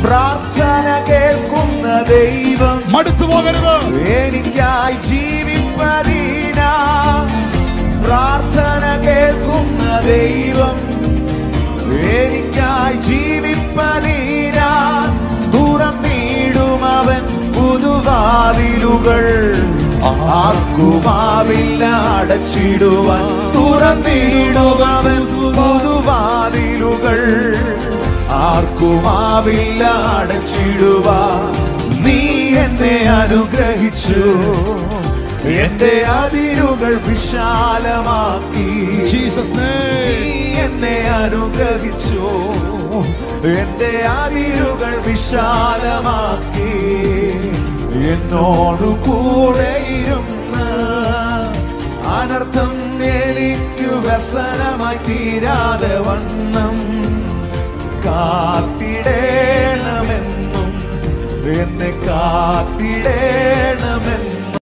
പ്രാർത്ഥന കേൾക്കുന്ന ദൈവം, മടുത്തു പോകരുത്. എനിക്കായി ജീവിപ്പതിനാ. പ്രാർത്ഥന കേൾക്കുന്ന ദൈവം, എനിക്കായി ജീവിപ്പതിനാ. തുറന്നിടും അവൻ പുതുവാതിലുകൾ, ആർക്കുമാവില്ല അടച്ചിടുവാൻ. തുറന്നിടും അവൻ പുതുവാതിലുകൾ, ആർക്കുമാവില്ല അടച്ചിടുവാൻ. നീ എന്നെ അനുഗ്രഹിച്ചു, എന്റെ അതിരുകൾ വിശാലമാക്കി. നീ എന്നെ അനുഗ്രഹിച്ചു, എന്റെ അതിരുകൾ വിശാലമാക്കി. എന്നോടു കൂടെ ഇരുന്ന് അനർത്ഥം എനിക്ക് വ്യസനമായി തീരാതെ വണ്ണം കാത്തിടേണമെന്നും എന്നെ കാത്തിടേ